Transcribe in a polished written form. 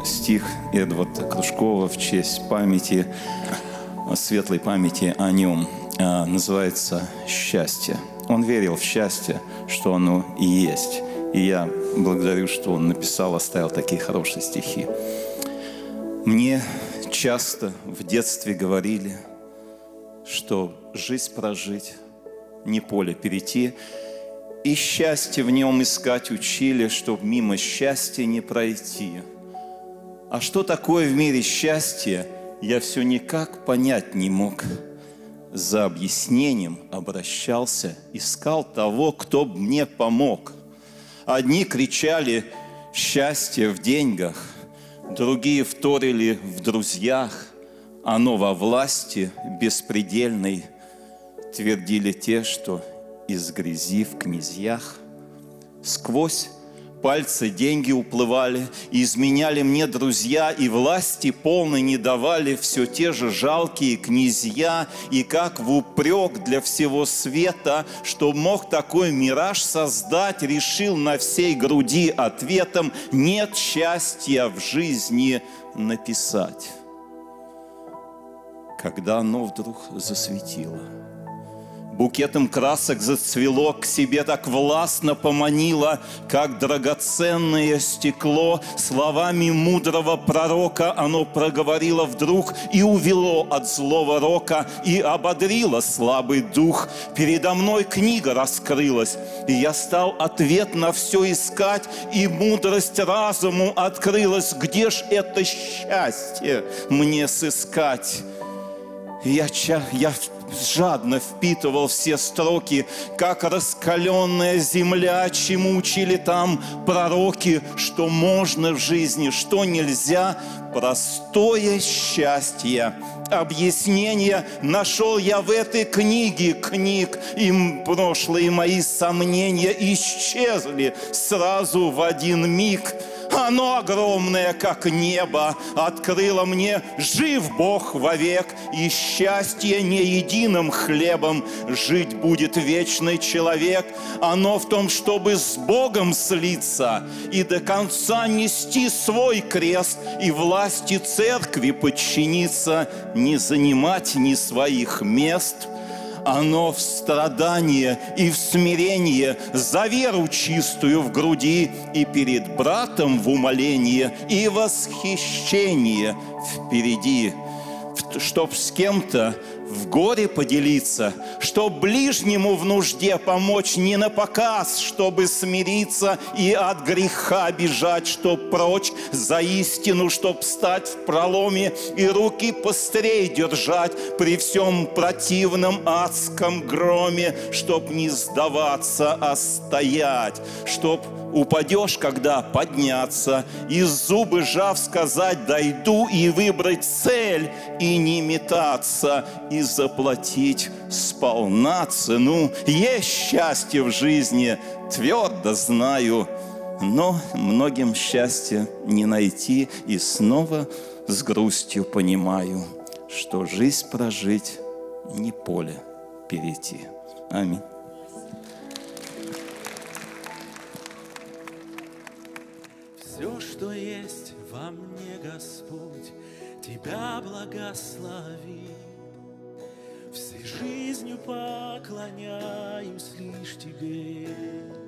стих Эдварда Кружкова в честь памяти, светлой памяти о нем. Называется «Счастье». Он верил в счастье, что оно и есть. И я благодарю, что он написал, оставил такие хорошие стихи. Мне часто в детстве говорили, что жизнь прожить, не поле перейти, и счастье в нем искать учили, чтоб мимо счастья не пройти. А что такое в мире счастье, я все никак понять не мог. За объяснением обращался, искал того, кто б мне помог. Одни кричали «счастье в деньгах», другие вторили в друзьях, оно во власти беспредельной, твердили те, что из грязи в князьях. Сквозь пальцы деньги уплывали, и изменяли мне друзья, и власти полной не давали все те же жалкие князья, и как в упрек для всего света, что мог такой мираж создать, решил на всей груди ответом «нет счастья в жизни» написать. Когда оно вдруг засветило, букетом красок зацвело, к себе так властно поманило, как драгоценное стекло. Словами мудрого пророка оно проговорило вдруг и увело от злого рока, и ободрило слабый дух. Передо мной книга раскрылась, и я стал ответ на все искать, и мудрость разуму открылась. Где ж это счастье мне сыскать? Я жадно впитывал все строки, как раскаленная земля, чему учили там пророки, что можно в жизни, что нельзя. Простое счастье. Объяснение нашел я в этой книге книг, и прошлые мои сомнения исчезли сразу в один миг. Оно огромное, как небо, открыло мне жив Бог вовек, и счастье не единым хлебом жить будет вечный человек. Оно в том, чтобы с Богом слиться и до конца нести свой крест, и власти церкви подчиниться, не занимать ни своих мест. Оно в страдание и в смирение, за веру чистую в груди, и перед братом в умолении, и восхищение впереди. Чтоб с кем-то в горе поделиться, чтоб ближнему в нужде помочь не на показ, чтобы смириться и от греха бежать, чтоб прочь за истину, чтоб стать в проломе и руки пострей держать при всем противном адском громе, чтоб не сдаваться, а стоять, чтоб упадешь, когда подняться, и зубы жав сказать «дойду» и выбрать цель, и не метаться, и заплатить сполна цену. Есть счастье в жизни, твердо знаю, но многим счастья не найти, и снова с грустью понимаю, что жизнь прожить не поле перейти. Аминь. Все, что есть во мне, Господь, Тебя благослови. Всей жизнью поклоняюсь лишь Тебе.